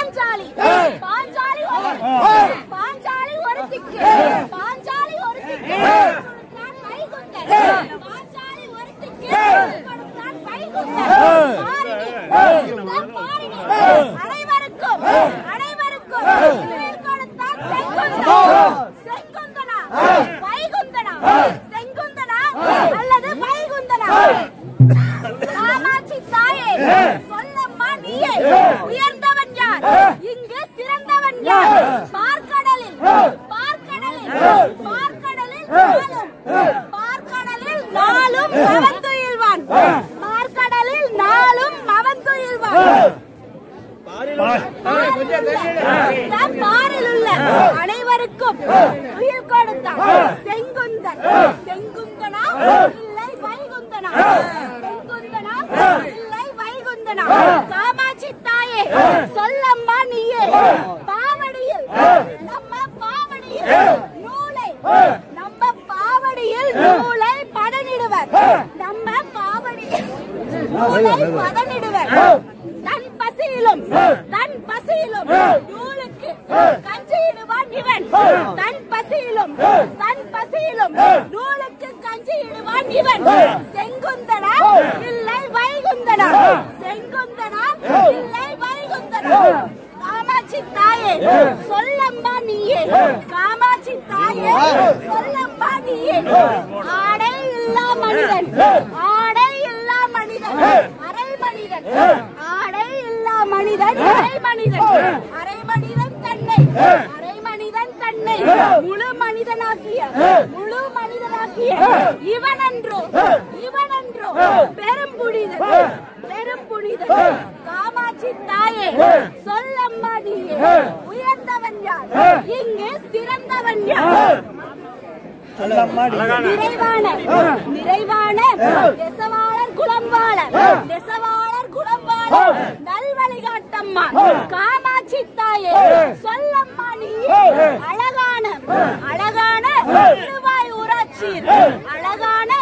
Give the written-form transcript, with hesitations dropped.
பாஞ்சாலி பாஞ்சாலி பாஞ்சாலி ஒருத்திக்கு பாஞ்சாலி ஒருத்திக்கு பாஞ்சாலி ஒருத்திக்கு அனைவருக்கும் அனைவருக்கும் செங்குந்தனா வைகுந்தனா செங்குந்தனா அல்லது வைகுந்தனா காமாட்சி தாயே சொல்லம்மா நீயே உயர்ந்தவன் யார் இங்கு சிறந்தவன் யார் பார்க்கடலில் பார்க்கடலில் பார்க்கடலில் பார்க்கடலில் நாளும் மவந்துயில்வான் பார்க்கடலில் நாளும் மவந்துயில்வான் பாரில் உள்ள அனைவருக்கும் உயிர் கொடுத்தான் செங்குந்தன் செங்குந்தனா இல்லை வைகுந்தனா செங்குந்தனா இல்லை வைகுந்தனா காமாட்சி தாயே சொல்லம்மா நீயே பாவடியில் நம்ம பாவடியில் நூலை நம்ம பாவடியில் நூலை பதனிடுவர் நம்ம பாவடியில் நூலை பதனிடுவர் தன் பசியிலும் நூலுக்கு கஞ்சியிடுவான் இவன் தன் பசியிலும் நூலுக்கு கஞ்சியிடுவான் இவன் செங்குந்தனா இல்லை வைகுந்தனா செங்குந்தனா இல்லை வைகுந்தனா காமாட்சி தாயே சொல்லம்மா நீயே காமாட்சி தாயே சொல்லம்மா நீயே ஆடை இல்லா மனிதன் ஆடை இல்லா மனிதன் அரை மனிதன் ஆடை இல்லா மனிதன் அரை மனிதன் அரை மனிதன் தன்னை அரை மனிதன் தன்னை முழு மனிதனாக்கிய இவனன்றோ பெரும் புனிதன் காமாட்சி தாயே சொல்லம்மா நீயே உயர்ந்தவன் யார் இங்கு சிறந்தவன் யார் நிறைவான நெசவாளர் குலம் வாழ நல்வழிகாட்டம்மா காமாட்சி தாயே சொல்லம்மா நீயே அழகான திருவாய் ஊராட்சியில் அழகான